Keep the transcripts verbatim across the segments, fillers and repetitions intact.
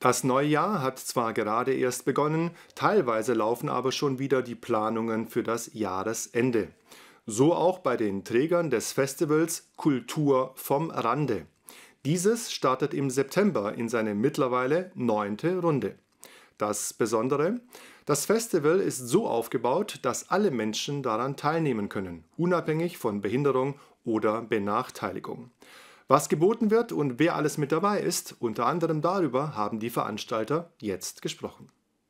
Das neue Jahr hat zwar gerade erst begonnen, teilweise laufen aber schon wieder die Planungen für das Jahresende. So auch bei den Trägern des Festivals Kultur vom Rande. Dieses startet im September in seine mittlerweile neunte Runde. Das Besondere: Das Festival ist so aufgebaut, dass alle Menschen daran teilnehmen können, unabhängig von Behinderung oder Benachteiligung. Was geboten wird und wer alles mit dabei ist, unter anderem darüber haben die Veranstalter jetzt gesprochen.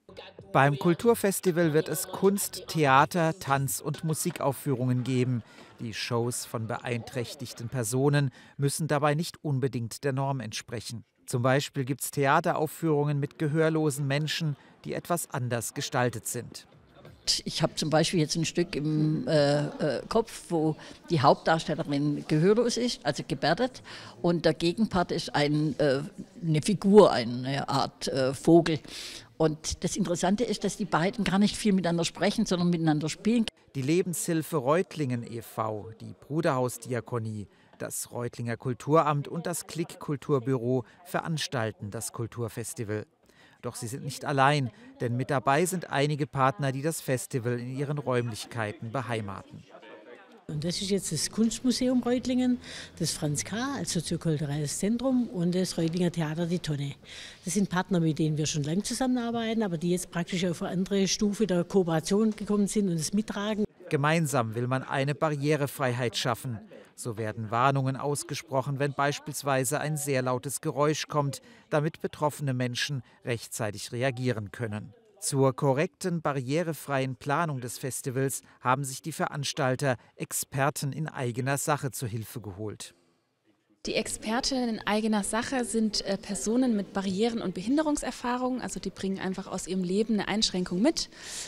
Beim Kulturfestival wird es Kunst, Theater, Tanz- und Musikaufführungen geben. Die Shows von beeinträchtigten Personen müssen dabei nicht unbedingt der Norm entsprechen. Zum Beispiel gibt es Theateraufführungen mit gehörlosen Menschen, die etwas anders gestaltet sind. Ich habe zum Beispiel jetzt ein Stück im äh, äh, Kopf, wo die Hauptdarstellerin gehörlos ist, also gebärdet, und der Gegenpart ist ein, äh, eine Figur, eine Art äh, Vogel. Und das Interessante ist, dass die beiden gar nicht viel miteinander sprechen, sondern miteinander spielen. Die Lebenshilfe Reutlingen e V, die Bruderhausdiakonie, das Reutlinger Kulturamt und das Klick Kulturbüro veranstalten das Kulturfestival. Doch sie sind nicht allein, denn mit dabei sind einige Partner, die das Festival in ihren Räumlichkeiten beheimaten. Und das ist jetzt das Kunstmuseum Reutlingen, das Franz K. als soziokulturelles Zentrum und das Reutlinger Theater Die Tonne. Das sind Partner, mit denen wir schon lange zusammenarbeiten, aber die jetzt praktisch auf eine andere Stufe der Kooperation gekommen sind und es mittragen. Gemeinsam will man eine Barrierefreiheit schaffen. So werden Warnungen ausgesprochen, wenn beispielsweise ein sehr lautes Geräusch kommt, damit betroffene Menschen rechtzeitig reagieren können. Zur korrekten, barrierefreien Planung des Festivals haben sich die Veranstalter Experten in eigener Sache zur Hilfe geholt. Die Expertinnen in eigener Sache sind äh, Personen mit Barrieren- und Behinderungserfahrungen, also die bringen einfach aus ihrem Leben eine Einschränkung mit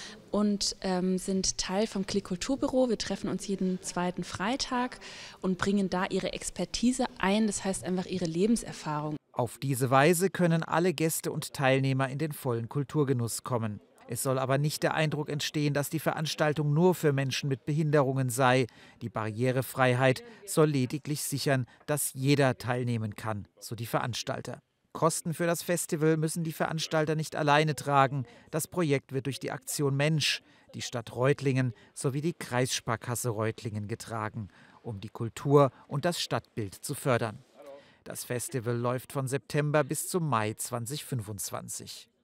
und ähm, sind Teil vom Klick Kulturbüro. Wir treffen uns jeden zweiten Freitag und bringen da ihre Expertise ein, das heißt einfach ihre Lebenserfahrung. Auf diese Weise können alle Gäste und Teilnehmer in den vollen Kulturgenuss kommen. Es soll aber nicht der Eindruck entstehen, dass die Veranstaltung nur für Menschen mit Behinderungen sei. Die Barrierefreiheit soll lediglich sichern, dass jeder teilnehmen kann, so die Veranstalter. Kosten für das Festival müssen die Veranstalter nicht alleine tragen. Das Projekt wird durch die Aktion Mensch, die Stadt Reutlingen sowie die Kreissparkasse Reutlingen getragen, um die Kultur und das Stadtbild zu fördern. Das Festival läuft von September bis zum Mai zweitausendfünfundzwanzig.